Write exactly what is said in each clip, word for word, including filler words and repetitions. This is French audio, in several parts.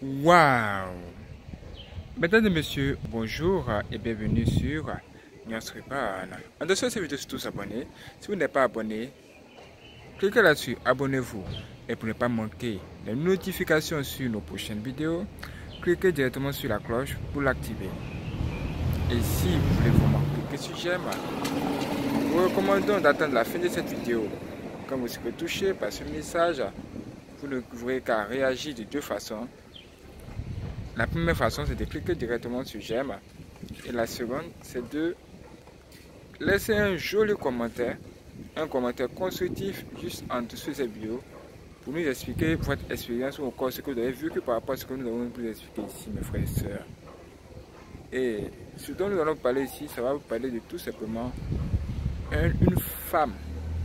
Waouh! Mesdames et messieurs, bonjour et bienvenue sur Nyasripan. En dessous de cette vidéo, tous abonnés. Si vous n'êtes pas abonné, cliquez là-dessus, abonnez-vous. Et pour ne pas manquer les notifications sur nos prochaines vidéos, cliquez directement sur la cloche pour l'activer. Et si vous voulez vraiment cliquer sur j'aime, nous vous recommandons d'attendre la fin de cette vidéo. Quand vous serez touché par ce message, vous ne pourrez qu'à réagir de deux façons. La première façon, c'est de cliquer directement sur j'aime. Et la seconde, c'est de laisser un joli commentaire, un commentaire constructif juste en dessous de cette vidéo pour nous expliquer votre expérience ou encore ce que vous avez vu que par rapport à ce que nous avons vous expliquer ici, mes frères et sœurs. Et ce dont nous allons parler ici, ça va vous parler de tout simplement un, une femme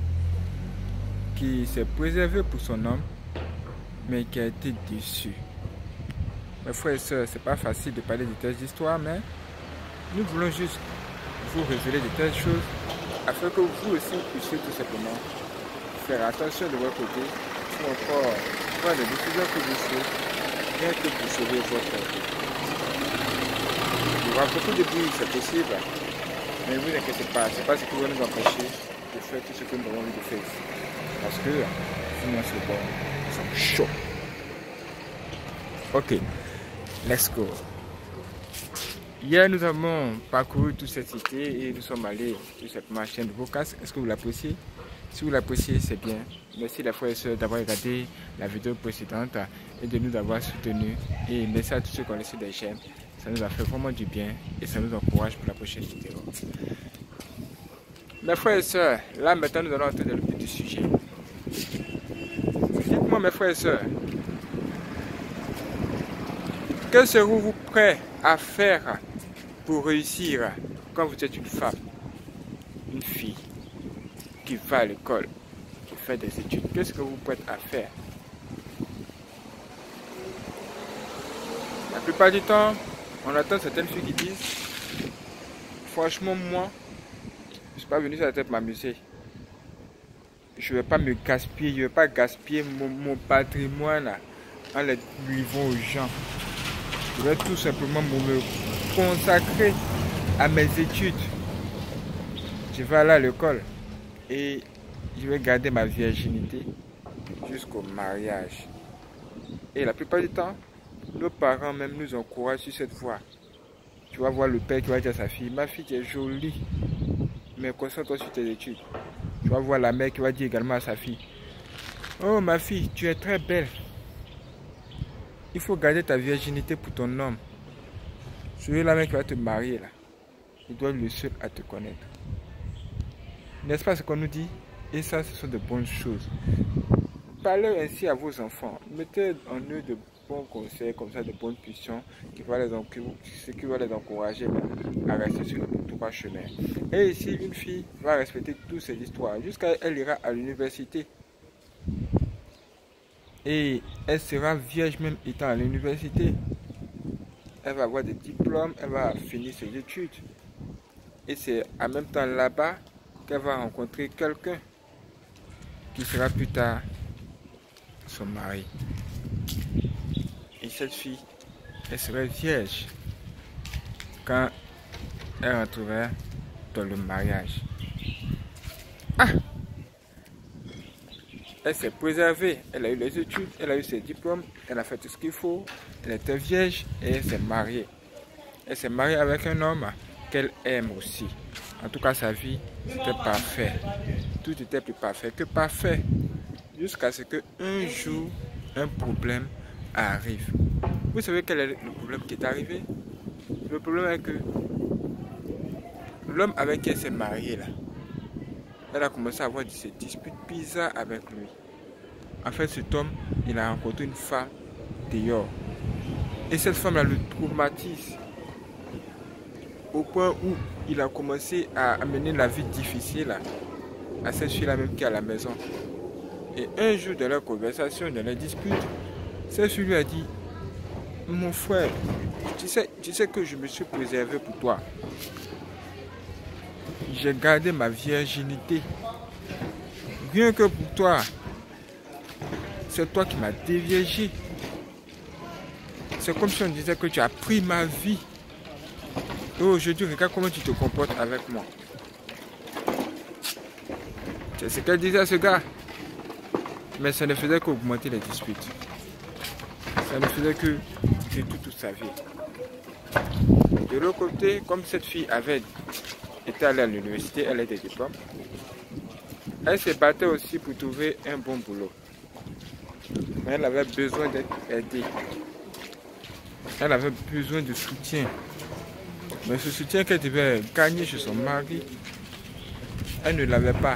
qui s'est préservée pour son homme, mais qui a été déçue. Mes frères et sœurs, c'est pas facile de parler de telles histoires, mais nous voulons juste vous révéler de telles choses afin que vous aussi puissiez tout simplement faire attention de votre côté ou encore prendre des décisions que vous souhaitez, rien que pour sauver votre vie. Il y aura beaucoup de bruit, c'est possible, mais ne vous inquiétez pas, c'est pas ce qui va nous empêcher de faire tout ce que nous avons envie de faire ici. Parce que sinon c'est bon, nous sommes chauds. Ok. Let's go. Hier, nous avons parcouru toute cette cité et nous sommes allés tout simplement à Chaîne de Bocas. Est-ce que vous l'appréciez? Si vous l'appréciez, c'est bien. Merci les frères et sœurs d'avoir regardé la vidéo précédente et de nous avoir soutenus. Et merci à tous ceux qui ont laissé des j'aime. Ça nous a fait vraiment du bien et ça nous encourage pour la prochaine vidéo. Mes frères et sœurs, là maintenant nous allons entrer dans le petit sujet. Dites-moi mes frères et sœurs, que serez-vous prêt à faire pour réussir quand vous êtes une femme, une fille qui va à l'école, qui fait des études? Qu'est-ce que vous êtes prêt à faire? La plupart du temps, on entend certaines filles qui disent franchement moi, je ne suis pas venu sur la tête m'amuser. Je ne vais pas me gaspiller, je ne vais pas gaspiller mon, mon patrimoine en le livrant aux gens. Je vais tout simplement me consacrer à mes études. Je vais aller à l'école et je vais garder ma virginité jusqu'au mariage. Et la plupart du temps, nos parents même nous encouragent sur cette voie. Tu vas voir le père qui va dire à sa fille, ma fille tu es jolie, mais concentre-toi sur tes études. Tu vas voir la mère qui va dire également à sa fille, oh ma fille, tu es très belle. Il faut garder ta virginité pour ton homme. Celui-là qui va te marier, là, il doit être le seul à te connaître. N'est-ce pas ce qu'on nous dit? Et ça, ce sont de bonnes choses. Parlez ainsi à vos enfants. Mettez en eux de bons conseils, comme ça, de bonnes puissions, qui va les, ce qui va les encourager à rester sur le droit chemin. Et ici, une fille va respecter toutes ces histoires jusqu'à elle ira à l'université. Et elle sera vierge même étant à l'université. Elle va avoir des diplômes, elle va finir ses études. Et c'est en même temps là-bas qu'elle va rencontrer quelqu'un qui sera plus tard son mari. Et cette fille, elle serait vierge quand elle rentrera dans le mariage. Ah! Elle s'est préservée, elle a eu les études, elle a eu ses diplômes, elle a fait tout ce qu'il faut, elle était vierge et elle s'est mariée. Elle s'est mariée avec un homme qu'elle aime aussi. En tout cas, sa vie, c'était parfait. Tout était plus parfait que parfait. Jusqu'à ce qu'un jour, un problème arrive. Vous savez quel est le problème qui est arrivé? Le problème est que l'homme avec qui elle s'est mariée là, elle a commencé à avoir des disputes bizarres avec lui. En fait, cet homme, il a rencontré une femme dehors. Et cette femme-là le traumatise. Au point où il a commencé à amener la vie difficile à cette fille-là même qui est à la maison. Et un jour, dans leur conversation, dans leur dispute, cette fille lui a dit, mon frère, tu sais, tu sais que je me suis préservé pour toi. J'ai gardé ma virginité. Rien que pour toi. C'est toi qui m'as déviergé. c'est comme si on disait que tu as pris ma vie. Et aujourd'hui, regarde comment tu te comportes avec moi. C'est ce qu'elle disait à ce gars. Mais ça ne faisait qu'augmenter les disputes. Ça ne faisait que de tout, toute sa vie. De l'autre côté, comme cette fille avait été allée à l'université, elle a des diplômes. Elle se battait aussi pour trouver un bon boulot. Mais elle avait besoin d'être aidée. Elle avait besoin de soutien. Mais ce soutien qu'elle devait gagner chez son mari, elle ne l'avait pas.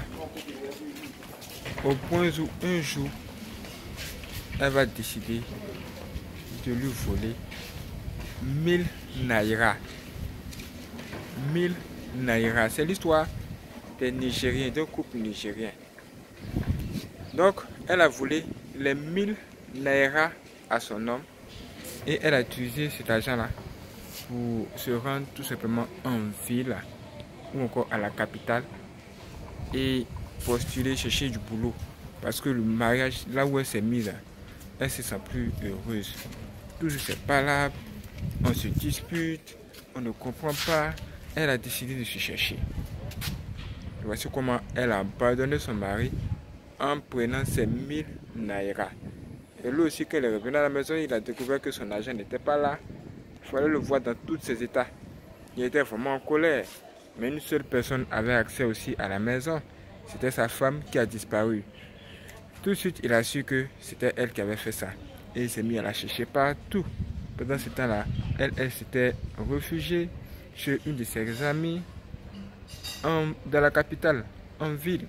Au point où un jour, elle va décider de lui voler mille naira. mille naira. C'est l'histoire des Nigériens, d'un couple nigérien. Donc, elle a volé les mille naira à son homme et elle a utilisé cet argent-là pour se rendre tout simplement en ville ou encore à la capitale et postuler, chercher du boulot. Parce que le mariage, là où elle s'est mise, elle se sent plus heureuse. Toujours c'est pas là, on se dispute, on ne comprend pas. Elle a décidé de se chercher. Et voici comment elle a abandonné son mari en prenant ses mille naira. Et lui aussi, quand il est revenu à la maison, il a découvert que son argent n'était pas là. Il fallait le voir dans tous ses états. Il était vraiment en colère. Mais une seule personne avait accès aussi à la maison. C'était sa femme qui a disparu. Tout de suite, il a su que c'était elle qui avait fait ça. Et il s'est mis à la chercher partout. Pendant ce temps-là, elle, elle s'était réfugiée chez une de ses amies en, dans la capitale, en ville.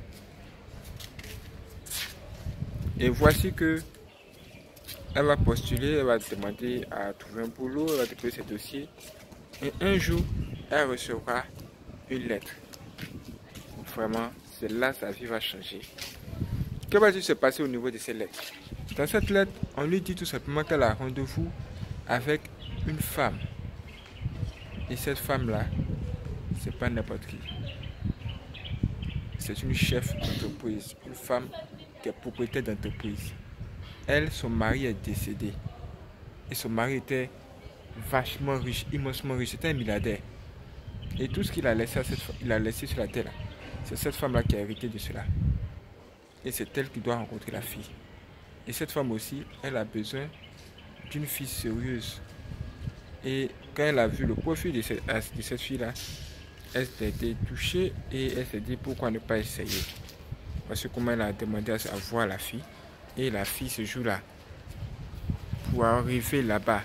Et voici que elle va postuler, elle va demander à trouver un boulot, elle va déposer ses dossiers. Et un jour, elle recevra une lettre. Vraiment, c'est là que sa vie va changer. Que va-t-il se passer au niveau de ces lettres? Dans cette lettre, on lui dit tout simplement qu'elle a rendez-vous avec une femme. Et cette femme-là, c'est pas n'importe qui. C'est une chef d'entreprise, une femme qui est propriétaire d'entreprise. Elle, son mari est décédé. Et son mari était vachement riche, immensement riche. C'était un milliardaire. Et tout ce qu'il a laissé, à cette, il a laissé sur la terre, c'est cette femme-là qui a hérité de cela. Et c'est elle qui doit rencontrer la fille. Et cette femme aussi, elle a besoin d'une fille sérieuse. Et quand elle a vu le profil de cette, de cette fille-là, elle s'est été touchée et elle s'est dit pourquoi ne pas essayer. Parce que comment elle a demandé à, à voir la fille. Et la fille ce jour-là, pour arriver là-bas,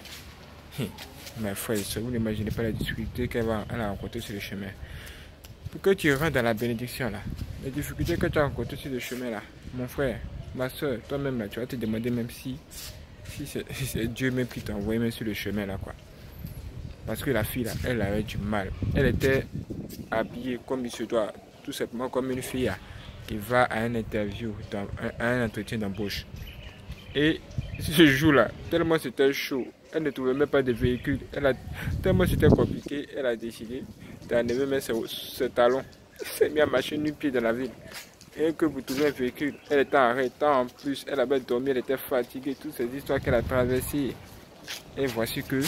mes frères, vous n'imaginez pas la difficulté qu'elle a rencontrée sur le chemin. Pour que tu rentres dans la bénédiction là, les difficultés que tu as rencontrées sur le chemin là, mon frère, ma soeur, toi-même là, tu vas te demander même si, si c'est Dieu même qui t'a envoyé même sur le chemin là quoi. Parce que la fille là, elle avait du mal. Elle était habillée comme il se doit, tout simplement comme une fille là, qui va à un interview, dans, à un entretien d'embauche. Et ce jour-là, tellement c'était chaud, elle ne trouvait même pas de véhicule. Elle a, tellement c'était compliqué, elle a décidé d'enlever même ses, ses talons. Elle s'est mis à marcher nu pied dans la ville. Et que vous trouvez un véhicule, elle était en arrêt. En plus, elle avait dormi, elle était fatiguée. Toutes ces histoires qu'elle a traversées. Et voici que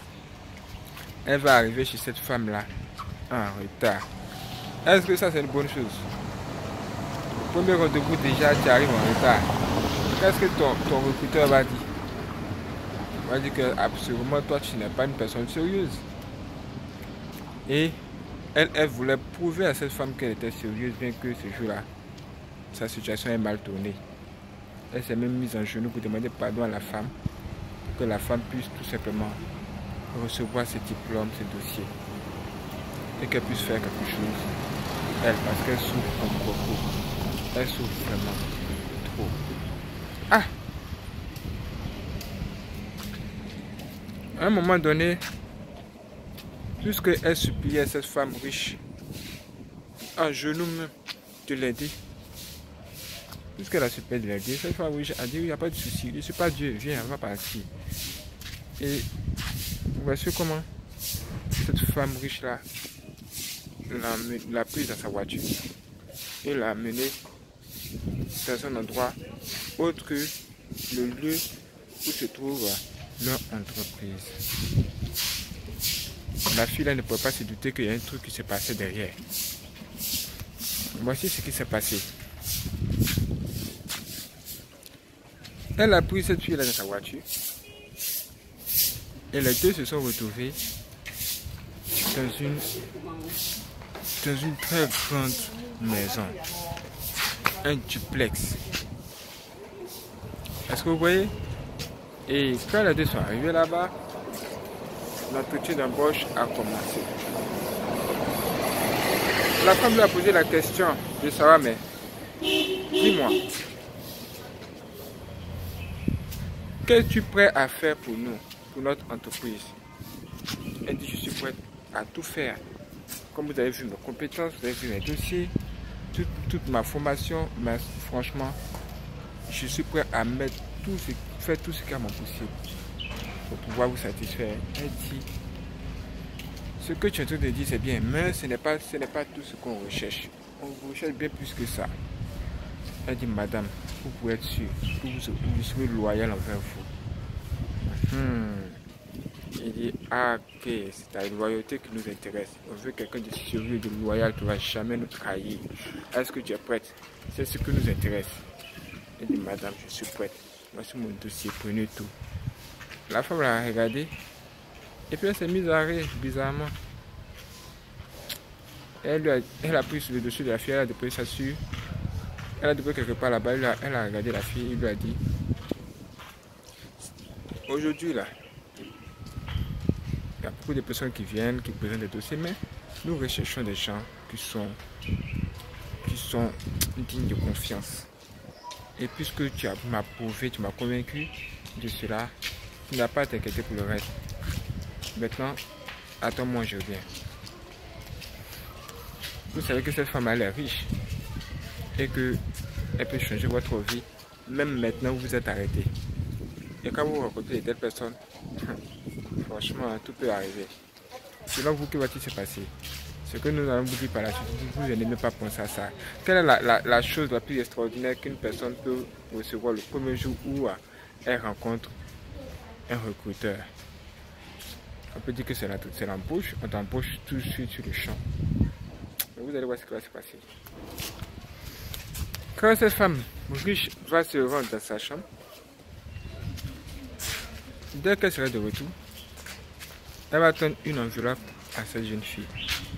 elle va arriver chez cette femme-là en retard. Est-ce que ça c'est une bonne chose? Au premier rendez-vous déjà, tu arrives en retard. Qu'est-ce que ton, ton recruteur va dire? Il va dire que absolument toi tu n'es pas une personne sérieuse. Et elle, elle voulait prouver à cette femme qu'elle était sérieuse, bien que ce jour-là, sa situation est mal tournée. Elle s'est même mise en genoux pour demander pardon à la femme, pour que la femme puisse tout simplement recevoir ses diplômes, ses dossiers, et qu'elle puisse faire quelque chose, elle, parce qu'elle souffre comme beaucoup. Elle souffre vraiment trop. Ah! À un moment donné, puisqu'elle suppliait cette femme riche, en genoux même, de l'aider, puisqu'elle a supplié de l'aider, cette femme riche a dit, il n'y a pas de souci, je ne suis pas Dieu, viens, on va partir. Et voici comment cette femme riche-là l'a prise dans sa voiture et l'a amenée dans un endroit autre que le lieu où se trouve leur entreprise. La fille là ne pouvait pas se douter qu'il y a un truc qui s'est passé derrière. Voici ce qui s'est passé. Elle a pris cette fille là dans sa voiture. Et les deux se sont retrouvés dans une, dans une très grande maison. Un duplex. Est-ce que vous voyez? Et quand les deux sont arrivés là-bas, l'entretien d'embauche a commencé. La femme lui a posé la question de savoir, mais dis-moi, qu'es-tu prêt à faire pour nous, pour notre entreprise? Elle dit, je suis prête à tout faire. Comme vous avez vu mes compétences, vous avez vu mes dossiers, toute, toute ma formation, mais franchement, je suis prêt à mettre tout ce, faire tout ce qui est mon possible pour pouvoir vous satisfaire. Elle dit, ce que tu es en train de dire c'est bien, mais ce n'est pas, ce n'est pas tout ce qu'on recherche. On recherche bien plus que ça. Elle dit, madame, vous pouvez être sûr que vous, vous serez loyal envers vous. Hmm. Il dit, ah ok, c'est ta loyauté qui nous intéresse. On veut quelqu'un de sérieux, de loyal qui ne va jamais nous trahir. Est-ce que tu es prête? C'est ce qui nous intéresse. Elle dit, madame, je suis prête. Voici mon dossier, prenez tout. La femme l'a regardé. Et puis elle s'est mise à rire, bizarrement. Elle a, elle a pris sur le dossier de la fille, elle a déposé ça sur. Elle a déposé quelque part là-bas, elle, elle a regardé la fille, il lui a dit, aujourd'hui là, il y a beaucoup de personnes qui viennent, qui présentent des dossiers, mais nous recherchons des gens qui sont, qui sont dignes de confiance. Et puisque tu m'as prouvé, tu m'as convaincu de cela, tu n'as pas à t'inquiéter pour le reste. Maintenant, attends-moi, je reviens. Vous savez que cette femme elle est riche et qu'elle peut changer votre vie, même maintenant où vous êtes arrêté. Et quand vous rencontrez telle personne, franchement, tout peut arriver. Selon vous, que va-t-il se passer? Ce que nous allons vous dire par la suite, vous n'allez même pas penser à ça. Quelle est la, la, la chose la plus extraordinaire qu'une personne peut recevoir le premier jour où elle rencontre un recruteur? On peut dire que c'est l'embauche, on t'embauche tout de suite sur le champ. Mais vous allez voir ce qui va se passer. Quand cette femme riche va se rendre dans sa chambre, dès qu'elle sera de retour, elle va tendre une enveloppe à cette jeune fille.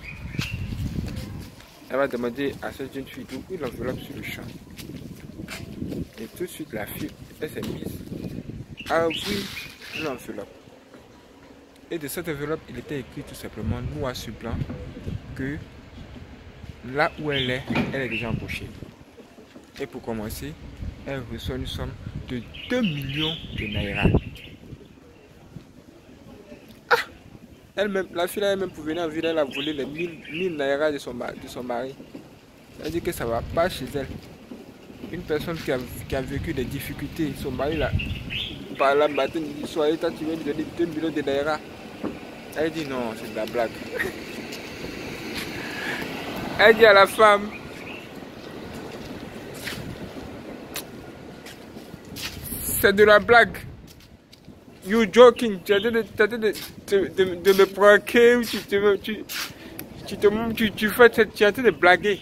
Elle va demander à cette jeune fille d'ouvrir l'enveloppe sur le champ. Et tout de suite, la fille, elle s'est mise à ouvrir l'enveloppe. Et de cette enveloppe, il était écrit tout simplement noir sur blanc que là où elle est, elle est déjà embauchée. Et pour commencer, elle reçoit une somme de deux millions de naira. Ah! Elle-même, la fille elle-même pour venir en ville, elle a volé les mille naira de son, de son mari. Elle dit que ça ne va pas chez elle. Une personne qui a, qui a vécu des difficultés, son mari là, par la matin, il dit, soyez, toi tu viens lui donner deux millions de naira. Elle dit non, c'est de la blague. Elle dit à la femme, c'est de la blague. You joking, tu as de, de, de, de, de me provoquer ou tu, tu, tu, tu, te, tu, tu, fais, tu es en train de blaguer.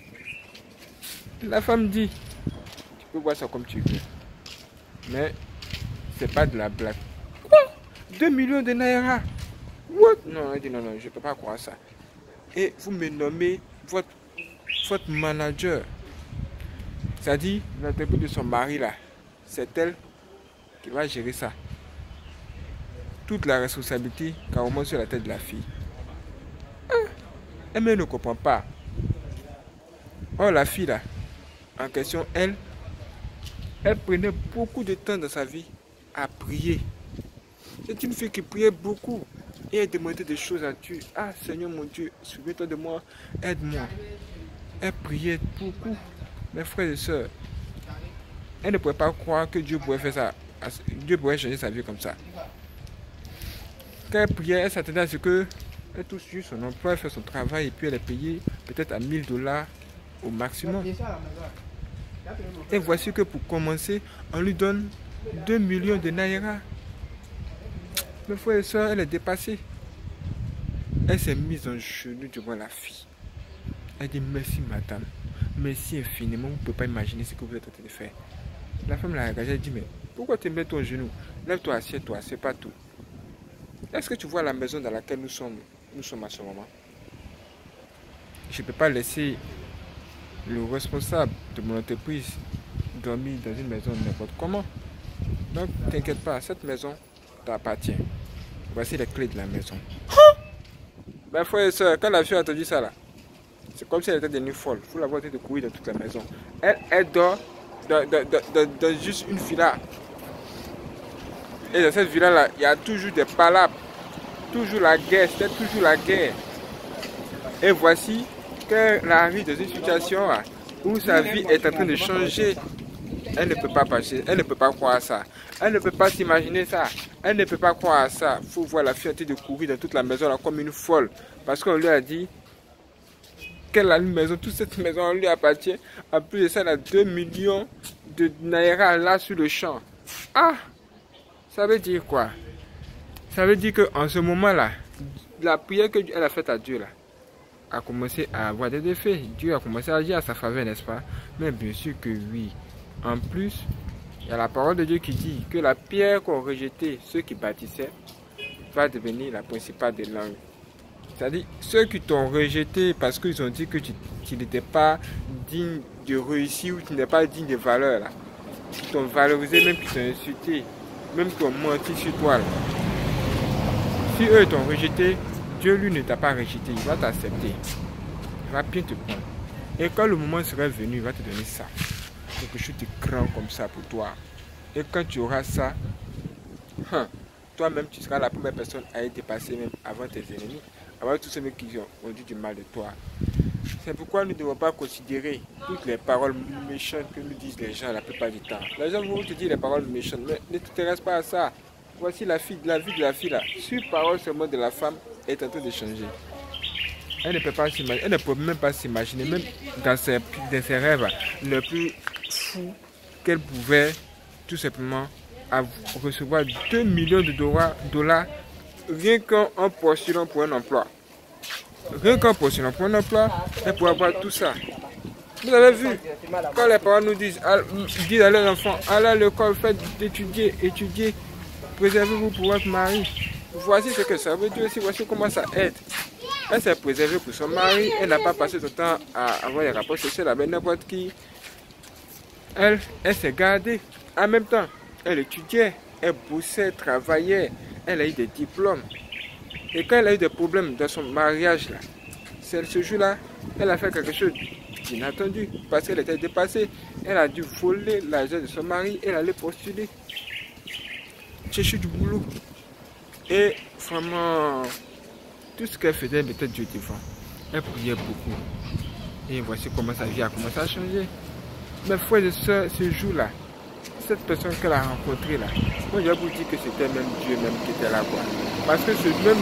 La femme dit, tu peux voir ça comme tu veux, mais c'est pas de la blague. Quoi? deux millions de naira? What? Non, elle dit non, non, je ne peux pas croire ça. Et vous me nommez votre, votre manager. C'est-à-dire, l'entreprise de son mari là, c'est elle qui va gérer ça. Toute la responsabilité carrément sur la tête de la fille. Ah, elle ne comprend pas. Oh, la fille là, en question, elle, elle prenait beaucoup de temps dans sa vie à prier. C'est une fille qui priait beaucoup. Et elle demandait des choses à Dieu. Ah Seigneur mon Dieu, souviens-toi de moi, aide-moi. Elle priait beaucoup. Mes frères et sœurs, elle ne pouvait pas croire que Dieu pourrait faire ça. Dieu pourrait changer sa vie comme ça. Quand elle priait, elle s'attendait à ce que elle touche sur son emploi, elle fait son travail et puis elle est payée peut-être à mille dollars au maximum. Et voici que pour commencer, on lui donne deux millions de naira. Mes frères et soeurs, elle est dépassée. Elle s'est mise en genoux devant la fille. Elle dit merci madame. Merci infiniment. Vous ne pouvez pas imaginer ce que vous êtes en train de faire. La femme l'a regardée. Elle dit mais pourquoi tu mets ton genou? Lève-toi, assieds-toi. C'est pas tout. Est-ce que tu vois la maison dans laquelle nous sommes, nous sommes à ce moment? Je ne peux pas laisser le responsable de mon entreprise dormir dans une maison n'importe comment. Donc, t'inquiète pas, cette maison t'appartient. Voici les clés de la maison. Ben, frère et soeur, quand la fille a entendu ça là, c'est comme si elle était devenue folle. Il faut la voir de courir dans toute la maison. Elle, elle dort dans, dans, dans, dans juste une villa. Et dans cette villa là, il y a toujours des palabres. Toujours la guerre, c'était toujours la guerre. Et voici qu'elle arrive dans une situation là, où sa vie est en train de changer. Elle ne peut pas passer, elle ne peut pas croire à ça. Elle ne peut pas s'imaginer ça. Elle ne peut pas croire à ça. Il faut voir la fille en train de courir dans toute la maison là, comme une folle. Parce qu'on lui a dit qu'elle a une maison, toute cette maison lui appartient. En plus de ça, elle a deux millions de naira là sur le champ. Ah! Ça veut dire quoi? Ça veut dire qu'en ce moment-là, la prière qu'elle a faite à Dieu là, a commencé à avoir des effets. Dieu a commencé à agir à sa faveur, n'est-ce pas? Mais bien sûr que oui. En plus, il y a la parole de Dieu qui dit que la pierre qu'ont rejeté ceux qui bâtissaient va devenir la principale des langues. C'est-à-dire, ceux qui t'ont rejeté parce qu'ils ont dit que tu, tu n'étais pas digne de réussir ou tu n'es pas digne de valeur, là. Qui t'ont valorisé, même qui t'ont insulté, même qui ont menti sur toi, là. Si eux t'ont rejeté, Dieu lui ne t'a pas rejeté, il va t'accepter. Il va bien te prendre. Et quand le moment sera venu, il va te donner ça. Quelque chose de grand comme ça pour toi. Et quand tu auras ça, hein, toi-même tu seras la première personne à être dépassée même avant tes ennemis, avant tous ceux qui ont, ont dit du mal de toi. C'est pourquoi nous ne devons pas considérer toutes les paroles méchantes que nous disent les gens la plupart du temps. Les gens vont te dire les paroles méchantes, mais ne t'intéresse pas à ça. Voici la, fille, la vie de la fille là. Sur parole seulement de la femme est en train de changer. Elle ne peut pas s'imaginer, elle ne peut même pas s'imaginer, même dans ses, dans ses rêves le plus fou, qu'elle pouvait tout simplement recevoir deux millions de dollars rien qu'en postulant pour un emploi. Rien qu'en postulant pour un emploi, elle pourrait avoir tout ça. Vous avez vu, quand les parents nous disent, disent à leurs enfants, allez à l'école, faites étudier, étudier, préservez-vous pour votre mari. Voici ce que ça veut dire aussi, voici comment ça aide. Elle s'est préservée pour son mari, elle n'a pas passé son temps à avoir des rapports sexuels avec n'importe qui. Elle, elle s'est gardée. En même temps, elle étudiait, elle bossait, travaillait, elle a eu des diplômes. Et quand elle a eu des problèmes dans son mariage, là, c'est ce jour-là, elle a fait quelque chose d'inattendu parce qu'elle était dépassée. Elle a dû voler l'argent de son mari, elle allait postuler, chercher du boulot. Et vraiment, tout ce qu'elle faisait mettait Dieu devant. Elle priait beaucoup. Et voici comment sa vie a commencé à changer. Mes frères et soeurs, ce jour-là, cette personne qu'elle a rencontrée là, moi je vais vous dire que c'était même Dieu même qui était là quoi. Parce que ce même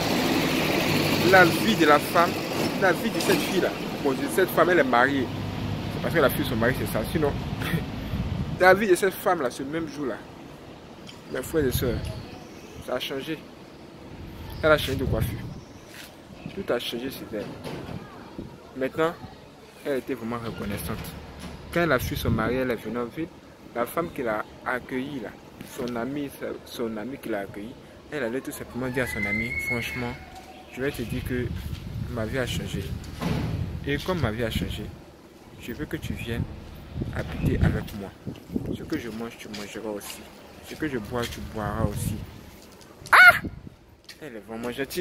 jour, la vie de la femme, la vie de cette fille là, bon cette femme elle est mariée. C'est parce que la fille son mari c'est ça. Sinon, la vie de cette femme là, ce même jour là, mes frères et soeurs, ça a changé. Elle a changé de coiffure. Tout a changé sur elle. Maintenant, elle était vraiment reconnaissante. Quand elle a fui son mari, elle est venue en ville. La femme qui l'a accueillie, là, son ami, son ami qui l'a accueillie, elle allait tout simplement dire à son ami, franchement, je vais te dire que ma vie a changé. Et comme ma vie a changé, je veux que tu viennes habiter avec moi. Ce que je mange, tu mangeras aussi. Ce que je bois, tu boiras aussi. Ah! Elle est vraiment gentille.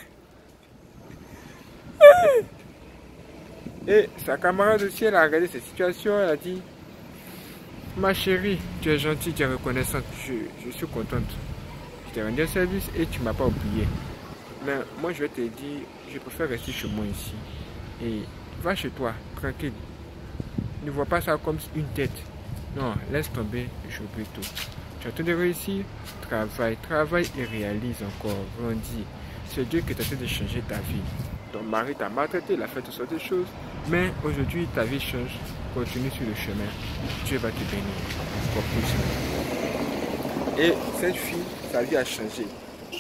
Et sa camarade aussi, elle a regardé cette situation, elle a dit, ma chérie, tu es gentille, tu es reconnaissante, je, je suis contente. Je t'ai rendu un service et tu ne m'as pas oublié. Mais moi je vais te dire, je préfère rester chez moi ici. Et va chez toi, tranquille. Ne vois pas ça comme une tête. Non, laisse tomber, j'oublie tout. Tu as tout de réussir, travaille, travaille et réalise encore, grandis. C'est Dieu qui t'a fait de changer ta vie. Ton mari t'a maltraité, il a fait toutes sortes de choses. Mais aujourd'hui, ta vie change. Continue sur le chemin. Dieu va te bénir. Encore plus. Et cette fille, sa vie a changé.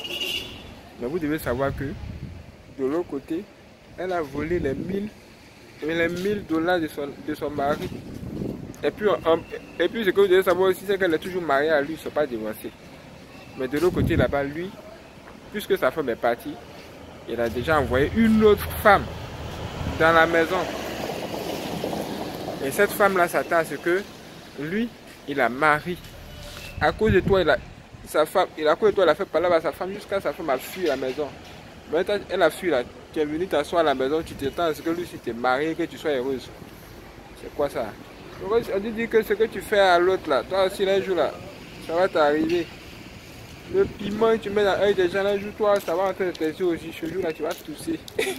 Mais vous devez savoir que de l'autre côté, elle a volé les mille, les mille dollars de son, de son mari. Et puis, on, et puis, ce que vous devez savoir aussi, c'est qu'elle est toujours mariée à lui, ils ne sont pas divorcés. Mais de l'autre côté, là-bas, lui, puisque sa femme est partie, il a déjà envoyé une autre femme dans la maison. Et cette femme-là s'attend à ce que lui, il a marié. À cause de toi, il a, sa femme, il, à cause de toi, il a fait parler à sa femme jusqu'à sa femme a fui la maison. Maintenant, elle a fui là. Tu es venu t'asseoir à la maison, tu t'attends à ce que lui, si tu es marié, que tu sois heureuse. C'est quoi ça? On dit que ce que tu fais à l'autre là, toi aussi un jour là, ça va t'arriver. Le piment que tu mets dans l'œil des gens, un jour toi, ça va entrer dans tes yeux aussi. Ce jour là, tu vas tousser.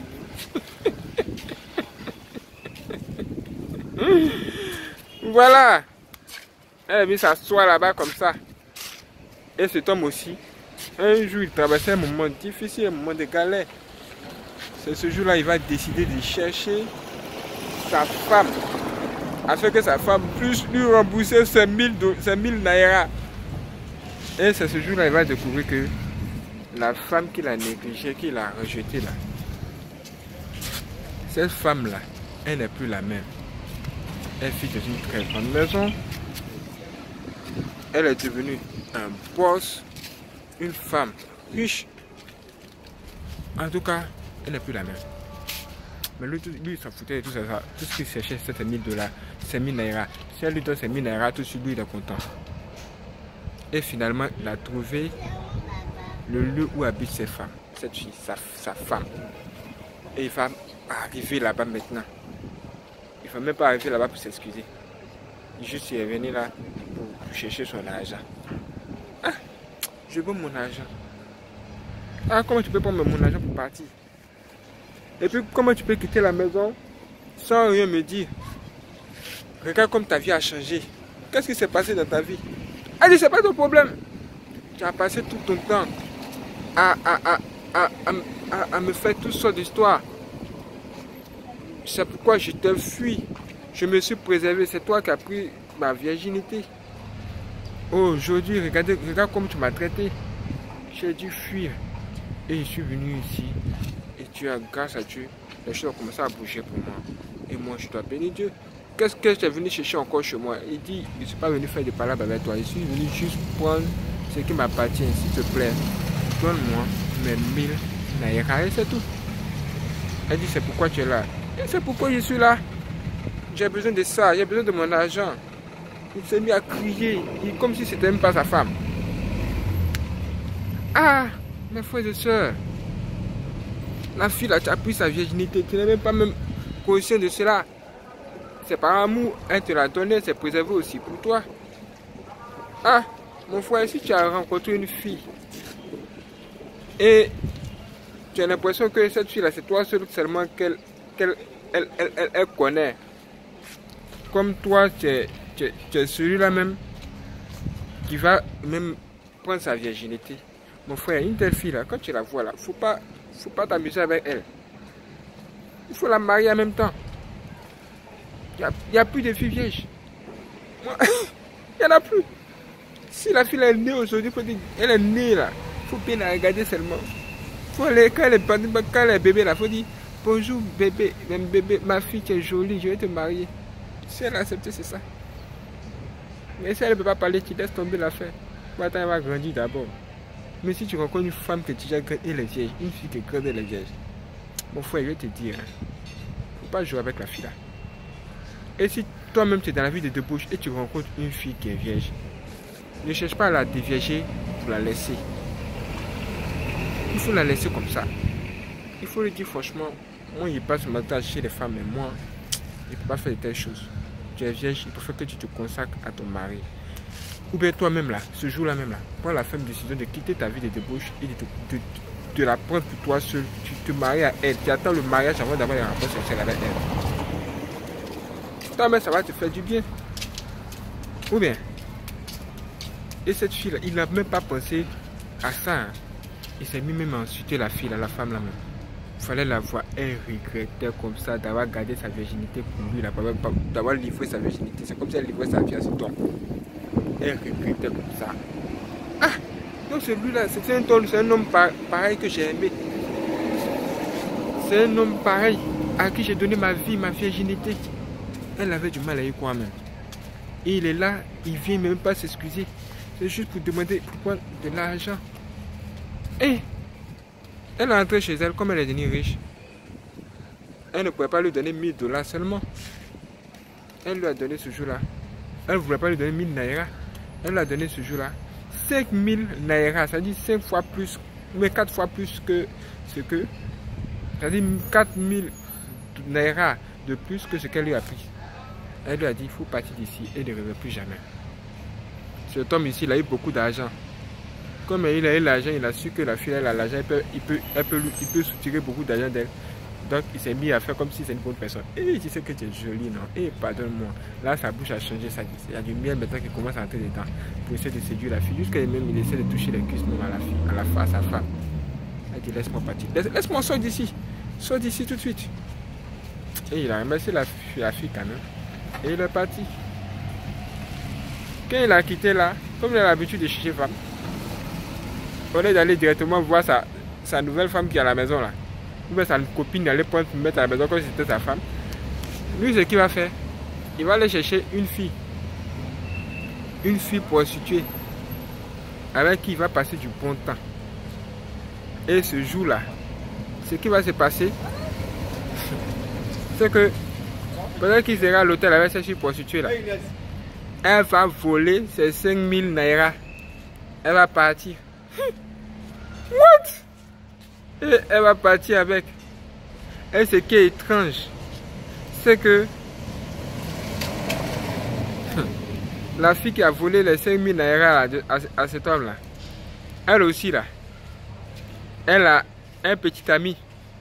Voilà. Elle est venue s'asseoir là-bas comme ça. Et cet homme aussi, un jour il traversait un moment difficile, un moment de galère. C'est ce jour-là, il va décider de chercher sa femme. Afin que sa femme puisse lui rembourser ses mille naira. Et c'est ce jour-là, il va découvrir que la femme qu'il a négligée, qu'il a rejetée là, cette femme-là, elle n'est plus la même. Elle vit dans une très grande maison. Elle est devenue un boss, une femme riche. En tout cas, elle n'est plus la même. Mais lui, lui il s'en foutait de tout ça. Tout ce qu'il cherchait, c'était mille dollars, ses mille naira. Si elle lui donne ses mille naira, tout de suite, lui, il est content. Et finalement, il a trouvé le lieu où habitent ses femmes, cette fille, sa, sa femme. Et il va arriver là-bas maintenant. Il ne va même pas arriver là-bas pour s'excuser. Juste, il est venu là pour chercher son argent. Ah, je veux mon argent. Ah, comment tu peux prendre mon argent pour partir? Et puis, comment tu peux quitter la maison sans rien me dire? Regarde comme ta vie a changé. Qu'est-ce qui s'est passé dans ta vie? Elle dit, c'est pas ton problème. Tu as passé tout ton temps à, à, à, à, à, à me faire toutes sortes d'histoires. C'est pourquoi je t'ai fui. Je me suis préservé. C'est toi qui as pris ma virginité. Oh, aujourd'hui, regarde, regarde comment tu m'as traité. J'ai dû fuir. Et je suis venu ici. Et tu as, grâce à Dieu, les choses ont commencé à bouger pour moi. Et moi, je dois bénir Dieu. Qu'est-ce que tu es venu chercher encore chez moi? Il dit, je ne suis pas venu faire des palabres avec toi. Je suis venu juste prendre ce qui m'appartient, s'il te plaît. Donne-moi mes mille naira et c'est tout. Elle dit, c'est pourquoi tu es là. Et c'est pourquoi je suis là. J'ai besoin de ça, j'ai besoin de mon argent. Il s'est mis à crier, comme si c'était même pas sa femme. Ah, mes frères et sœurs, la fille là, tu as pris sa virginité, tu n'es même pas même conscient de cela. C'est par amour, elle te l'a donné, c'est préservé aussi pour toi. Ah, mon frère, si tu as rencontré une fille et tu as l'impression que cette fille là, c'est toi seul seulement qu'elle qu'elle elle, elle, elle, elle connaît. Comme toi, tu es, tu es, tu es celui-là même qui va même prendre sa virginité. Mon frère, une telle fille là, quand tu la vois là, faut pas, faut pas t'amuser avec elle. Il faut la marier en même temps. Il n'y a, a plus de filles vierges. Il n'y en a plus. Si la fille est née aujourd'hui, elle est née là. Il faut bien la regarder seulement. Faut aller, quand, elle est, quand elle est bébé là, il faut dire bonjour bébé, même bébé, ma fille qui est jolie, je vais te marier. Si elle a accepté, c'est ça. Mais si elle ne peut pas parler, tu laisses tomber l'affaire. Attends, elle va grandir d'abord. Mais si tu rencontres une femme qui est déjà grande et elle est vierge, une fille qui est grande et elle est vierge, mon frère, je vais te dire, faut pas jouer avec la fille là. Et si toi-même tu es dans la vie de débauche et tu rencontres une fille qui est vierge, ne cherche pas à la dévierger pour la laisser. Il faut la laisser comme ça. Il faut lui dire franchement, moi je passe mon temps chez les femmes, mais moi, je ne peux pas faire de telles choses. Tu es vierge, il faut que tu te consacres à ton mari. Ou bien toi-même là, ce jour-là même là, prends la ferme décision de quitter ta vie de débauche et de, de, de, de la prendre pour toi seul. Tu te maries à elle, tu attends le mariage avant d'avoir des rapports sexuels avec elle. Toi-même, ça va te faire du bien. Ou bien, et cette fille-là, il n'a même pas pensé à ça. Hein. Il s'est mis même à insulter la fille, là, la femme là-même. Il fallait la voir, elle regrettait comme ça d'avoir gardé sa virginité pour lui, d'avoir livré sa virginité. C'est comme si elle livrait sa vie à ce temps. Elle regrettait comme ça. Ah, Donc celui-là, c'est un, un homme pareil que j'ai aimé. C'est un homme pareil à qui j'ai donné ma vie, ma virginité. Elle avait du mal à y croire même. Et il est là, il vient même pas s'excuser. C'est juste pour demander pourquoi de l'argent. Et elle est entrée chez elle, comme elle est devenue riche. Elle ne pouvait pas lui donner mille dollars seulement. Elle lui a donné ce jour-là. Elle ne voulait pas lui donner mille naira. Elle lui a donné ce jour-là cinq mille naira. Ça dit cinq fois plus, mais quatre fois plus que ce que. Ça dit quatre mille naira de plus que ce qu'elle lui a pris. Elle lui a dit, il faut partir d'ici et ne revenir plus jamais. Cet homme ici, il a eu beaucoup d'argent. Comme il a eu l'argent, il a su que la fille elle a l'argent, il peut, il peut, elle peut, il peut soutirer beaucoup d'argent d'elle. Donc il s'est mis à faire comme si c'était une bonne personne. Et tu sais que tu es jolie, non? Et pardonne-moi. Là, sa bouche a changé, ça, il y a du miel maintenant qui commence à entrer dedans pour essayer de séduire la fille. Jusqu'à même, il essaie de toucher les cuisses même à la fille, à la face, à sa femme. Elle dit, laisse-moi partir. Laisse, laisse-moi sortir d'ici. Sors d'ici tout de suite. Et il a remercié la, la fille quand même. Et il est parti. Quand il a quitté là, comme il a l'habitude de chercher femme, au lieu d'aller directement voir sa, sa nouvelle femme qui est à la maison là, ou bien sa copine d'aller prendre pour mettre à la maison comme si c'était sa femme, lui ce qu'il va faire, il va aller chercher une fille, une fille prostituée, avec qui il va passer du bon temps. Et ce jour-là, ce qui va se passer, c'est que pendant qu'il sera à l'hôtel avec cette fille prostituée là, elle va voler ses cinq mille naira. Elle va partir. What? Et elle va partir avec. Et ce qui est étrange, c'est que la fille qui a volé les cinq mille naira à, à cet homme là, elle aussi là, elle a un petit ami.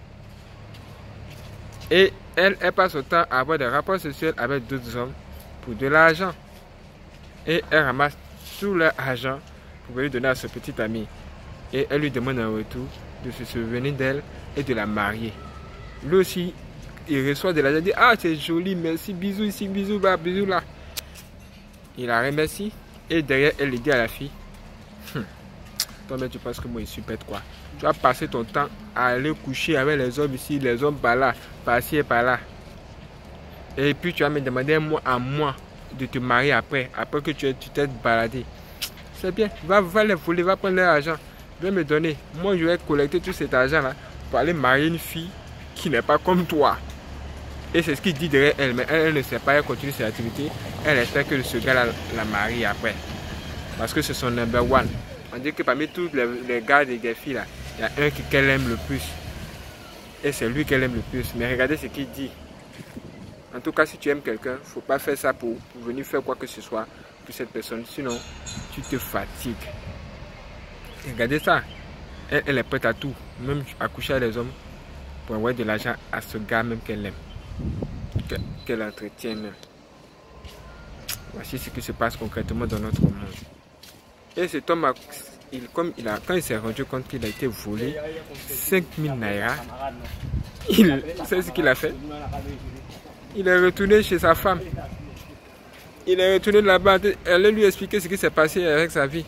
Et elle, elle passe son temps à avoir des rapports sexuels avec d'autres hommes pour de l'argent. Et elle ramasse tout leur argent pour lui donner à ce petit ami. Et elle lui demande en retour de se souvenir d'elle et de la marier. Lui aussi, il reçoit de l'argent, il dit, ah c'est joli, merci, bisous ici, bisous là, bisous là. Il la remercie et derrière elle dit à la fille, hm, toi mais tu penses que moi je suis bête quoi. Tu vas passer ton temps à aller coucher avec les hommes ici, les hommes par là, par-ci et par-là. Et puis tu vas me demander moi à moi de te marier après, après que tu t'es baladé. C'est bien, va, va les voler, va prendre leur argent, viens me donner. Moi je vais collecter tout cet argent là pour aller marier une fille qui n'est pas comme toi. Et c'est ce qu'il dit derrière elle, mais elle, elle ne sait pas, elle continue ses activités. Elle espère que ce gars là la marie après. Parce que c'est son number one. On dit que parmi tous les, les gars et les filles là, il y a un qu'elle aime le plus. Et c'est lui qu'elle aime le plus. Mais regardez ce qu'il dit. En tout cas, si tu aimes quelqu'un, il ne faut pas faire ça pour, pour venir faire quoi que ce soit pour cette personne. Sinon, tu te fatigues. Et regardez ça. Elle, elle est prête à tout. Même à coucher avec les hommes pour avoir de l'argent à ce gars même qu'elle aime. Qu'elle entretient même. Voici ce qui se passe concrètement dans notre monde. Et cet homme, a, il, comme il a, quand il s'est rendu compte qu'il a été volé cinq mille naira, il sait ce qu'il a fait. Il est retourné chez sa femme. Il est retourné là-bas. Elle lui a expliqué ce qui s'est passé avec sa vie.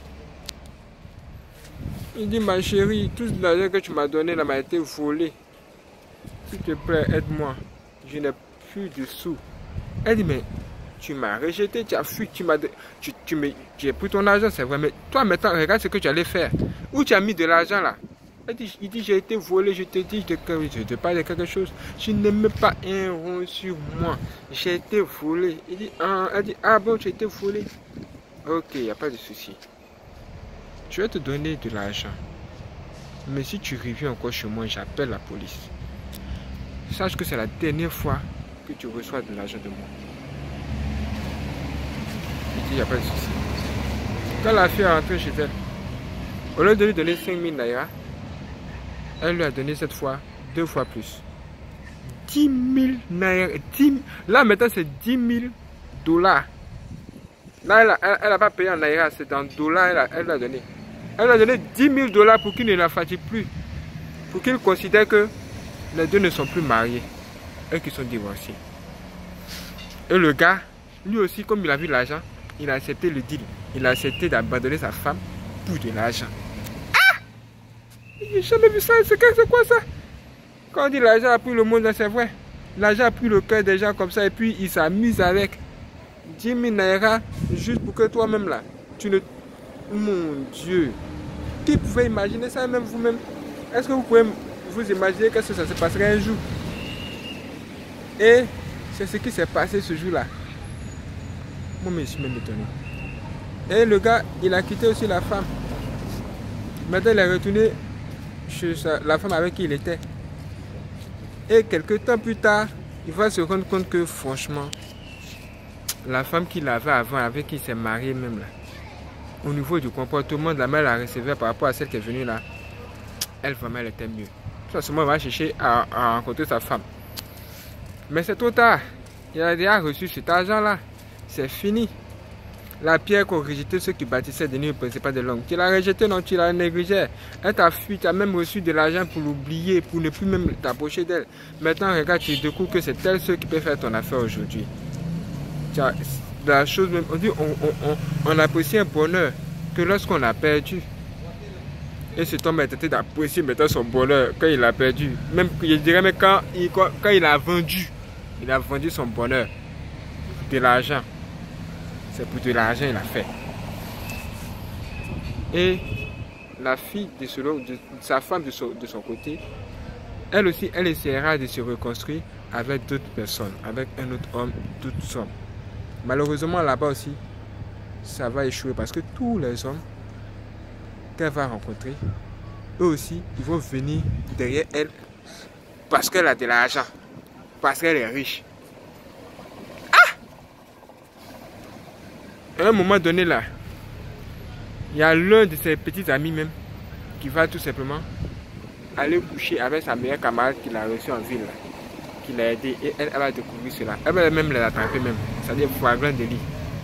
Il dit, ma chérie, tout l'argent que tu m'as donné là m'a été volé. S'il te plaît, aide-moi. Je n'ai plus de sous. Elle dit, mais tu m'as rejeté, tu as fui, tu m'as... Tu, tu me, j'ai pris ton argent, c'est vrai. Mais toi maintenant, regarde ce que tu allais faire. Où tu as mis de l'argent là? Elle dit, il dit, j'ai été volé, je te dis, je te, je te parle de quelque chose. Je n'ai même pas un rond sur moi. J'ai été volé. Il dit, ah, elle dit, ah bon, tu as été volé. Ok, il n'y a pas de souci. Je vais te donner de l'argent. Mais si tu reviens encore chez moi, j'appelle la police. Sache que c'est la dernière fois que tu reçois de l'argent de moi. Il dit, il n'y a pas de souci. Quand la fille est rentrée chez elle, au lieu de lui donner cinq mille naira, elle lui a donné cette fois deux fois plus. dix mille naira. dix, là maintenant c'est dix mille dollars. Là elle n'a pas payé en naira, c'est en dollars elle a, elle a donné. Elle a donné dix mille dollars pour qu'il ne la fatigue plus. Pour qu'il considère que les deux ne sont plus mariés et qu'ils sont divorcés. Et le gars, lui aussi, comme il a vu l'argent, il a accepté le deal. Il a accepté d'abandonner sa femme pour de l'argent. J'ai jamais vu ça. C'est quoi ça? Quand on dit l'argent a pris le monde, c'est vrai. L'argent a pris le cœur des gens comme ça et puis il s'amuse avec dix mille naira juste pour que toi-même là, tu ne... Mon Dieu. Qui pouvait imaginer ça même vous-même? Est-ce que vous pouvez vous imaginer que ça se passerait un jour? Et c'est ce qui s'est passé ce jour-là. Moi, je suis même étonné. Et le gars, il a quitté aussi la femme. Maintenant, il est retourné chez sa, la femme avec qui il était. Et quelques temps plus tard, il va se rendre compte que franchement, la femme qu'il avait avant, avec qui il s'est marié même là, au niveau du comportement de la mère la recevait par rapport à celle qui est venue là, elle vraiment elle était mieux. À ce moment, il va chercher à, à rencontrer sa femme. Mais c'est trop tard. Il a déjà reçu cet argent là. C'est fini. La pierre qu'ont rejeté ceux qui bâtissaient des nuits principales de l'homme. Tu l'as rejeté, non, tu l'as négligé. Elle t'a fui, tu as même reçu de l'argent pour l'oublier, pour ne plus même t'approcher d'elle. Maintenant, regarde, tu découvres que c'est elle ceux qui peut faire ton affaire aujourd'hui. La chose même, on dit, on, on, on, on apprécie un bonheur que lorsqu'on a perdu. Et cet homme a été d'apprécier maintenant son bonheur quand il a perdu. Même, je dirais, mais quand il, quand il a vendu, il a vendu son bonheur. De l'argent. C'est pour de l'argent il a fait. Et la fille de, ce, de sa femme de son, de son côté, elle aussi, elle essaiera de se reconstruire avec d'autres personnes, avec un autre homme, d'autres hommes. Malheureusement, là-bas aussi, ça va échouer parce que tous les hommes qu'elle va rencontrer, eux aussi, ils vont venir derrière elle parce qu'elle a de l'argent, parce qu'elle est riche. À un moment donné là, il y a l'un de ses petits amis même qui va tout simplement aller coucher avec sa meilleure camarade qu'il a reçue en ville, qui l'a aidé et elle, elle va découvrir cela. Elle va même l'attraper même, c'est-à-dire flagrant délit.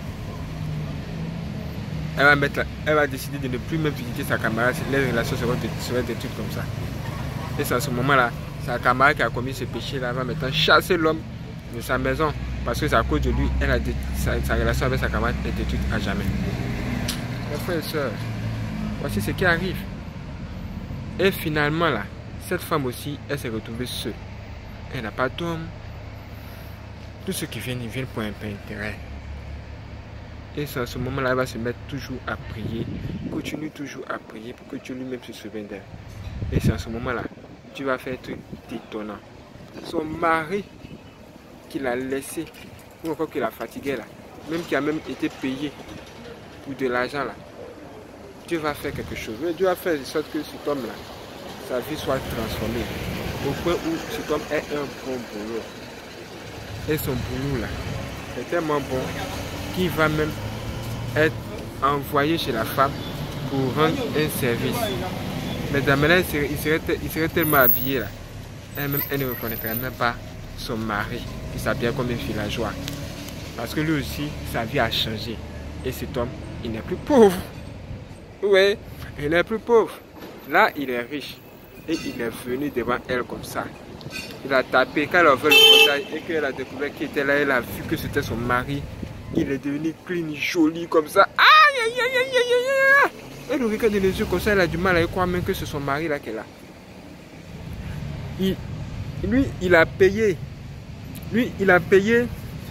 Elle va, mettre, elle va décider de ne plus même visiter sa camarade, les relations seront, seront détruites comme ça. Et c'est à ce moment-là, sa camarade qui a commis ce péché-là va maintenant chasser l'homme de sa maison. Parce que c'est à cause de lui, elle a dit, sa, sa relation avec sa camarade est détruite à jamais. Mes frères et sœurs, voici ce qui arrive. Et finalement là, cette femme aussi, elle s'est retrouvée seule. Elle n'a pas d'homme. Tous ceux qui viennent, ils viennent pour un peu intérêt. Et c'est à ce moment-là, elle va se mettre toujours à prier. Continue toujours à prier pour que Dieu lui-même se souvienne d'elle. Et c'est à ce moment-là, tu vas faire un truc étonnant. Son mari qui l'a laissé, ou encore qui l'a fatigué là, même qui a même été payé pour de l'argent là, Dieu va faire quelque chose. Dieu va faire de sorte que cet homme là, sa vie soit transformée, au point où cet homme est un bon boulot. Et son boulot là, est tellement bon qu'il va même être envoyé chez la femme pour rendre un service. Mais dans maintenant, il serait, il serait, il serait tellement habillé là, elle-même, elle ne reconnaîtrait même pas son mari. Il s'habille comme un villageois. Parce que lui aussi, sa vie a changé. Et cet homme, il n'est plus pauvre. Oui, il n'est plus pauvre. Là, il est riche. Et il est venu devant elle comme ça. Il a tapé. Quand elle a ouvert le portail et qu'elle a découvert qu'il était là, elle a vu que c'était son mari. Il est devenu clean, joli comme ça. Aïe, aïe, aïe, aïe, aïe, aïe. Elle le regarde dans les yeux comme ça. Elle a du mal à y croire même que c'est son mari là qu'elle a. Il, lui, il a payé. Lui, il a payé,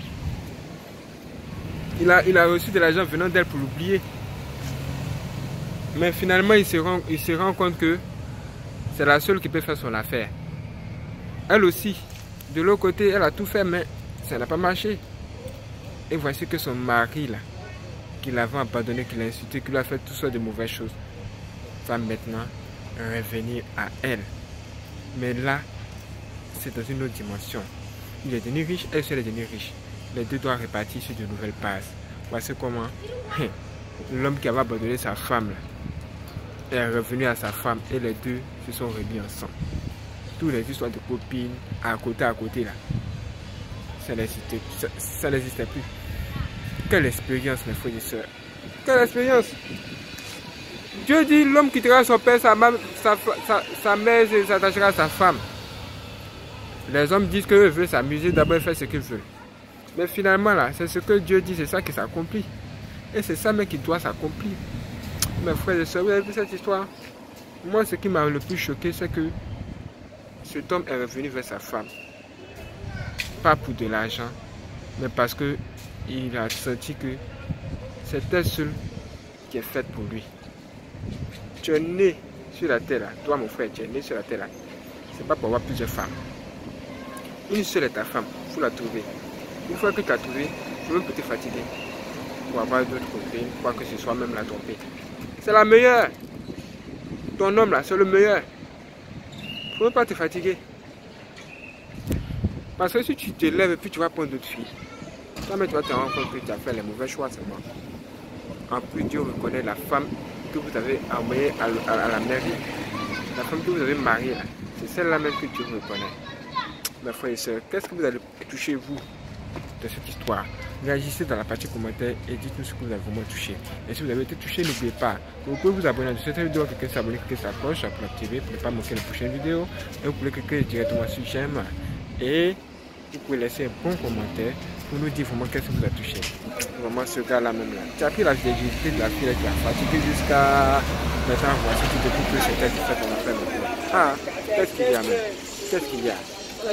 il a, il a reçu de l'argent venant d'elle pour l'oublier. Mais finalement, il se rend, il se rend compte que c'est la seule qui peut faire son affaire. Elle aussi, de l'autre côté, elle a tout fait, mais ça n'a pas marché. Et voici que son mari, là, qui l'avait abandonné, qui l'a insulté, qui lui a fait toutes sortes de mauvaises choses, va maintenant revenir à elle. Mais là, c'est dans une autre dimension. Il est devenu riche, elle aussi elle est devenue riche. Les deux doivent répartir sur de nouvelles bases. Voici comment l'homme qui avait abandonné sa femme là, est revenu à sa femme et les deux se sont remis ensemble. Tous les histoires de copines à côté à côté là, ça n'existait ça, ça n'existait plus. Quelle expérience mes frères et sœurs. Quelle expérience. Dieu dit l'homme quittera son père, sa, sa, sa, sa mère et s'attachera à sa femme. Les hommes disent qu'eux veulent s'amuser, d'abord faire ce qu'ils veulent. Mais finalement, là, c'est ce que Dieu dit, c'est ça qui s'accomplit. Et c'est ça même qui doit s'accomplir. Mes frères et sœurs, vous avez vu cette histoire? Moi, ce qui m'a le plus choqué, c'est que cet homme est revenu vers sa femme. Pas pour de l'argent, mais parce que il a senti que c'était seul qui est faite pour lui. Tu es né sur la terre là, toi mon frère, tu es né sur la terre là. C'est pas pour avoir plusieurs femmes. Une seule est ta femme, il faut la trouver. Une fois que tu as trouvé, il faut même peut te fatiguer pour avoir d'autres copines, quoi que ce soit, même la tromper. C'est la meilleure. Ton homme là, c'est le meilleur. Il ne faut même pas te fatiguer. Parce que si tu te lèves et puis tu vas prendre d'autres filles, toi-même tu vas te rendre compte que tu as fait les mauvais choix seulement. En plus, Dieu reconnaît la femme que vous avez envoyée à, à, à la mairie. La femme que vous avez mariée là. C'est celle-là même que Dieu reconnaît. Mes frères et sœurs, qu'est-ce que vous allez toucher vous de cette histoire? Réagissez dans la partie commentaire et dites-nous ce que vous avez vraiment touché. Et si vous avez été touché, n'oubliez pas que vous pouvez vous abonner à cette vidéo, cliquer s'abonner, cliquer sur la cloche pour l'activer pour ne pas manquer les prochaines vidéos. Et vous pouvez cliquer directement sur j'aime et vous pouvez laisser un bon commentaire pour nous dire vraiment qu'est-ce qui vous a touché. Vraiment ce gars-là même là. Tu as pris la virginité de la fille qui a fatigué jusqu'à maintenant. Voici tu découvres que c'était du fait qu'on a fait maintenant. Ah, qu'est-ce qu'il y a même? Qu'est-ce qu'il y a?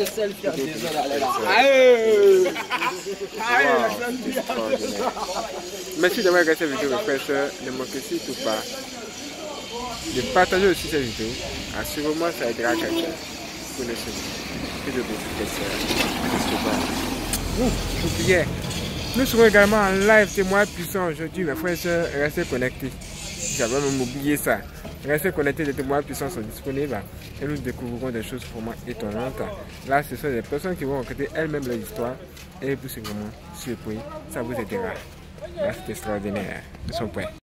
Merci d'avoir regardé cette vidéo, mes frères et sœurs. Ne manquez surtout pas de partager aussi cette vidéo. Assurément, ça aidera quelqu'un. Connaissez-vous. Que de vous. J'oubliais. Nous serons également en live témoin puissant aujourd'hui, mes frères et sœurs. Restez connectés. J'avais même oublié ça. Restez connectés, les témoins puissants sont disponibles et nous découvrirons des choses vraiment étonnantes. Là, ce sont des personnes qui vont raconter elles-mêmes leur histoire et vous serez vraiment surpris. Ça vous aidera. Là, c'est extraordinaire. Ils sont prêts.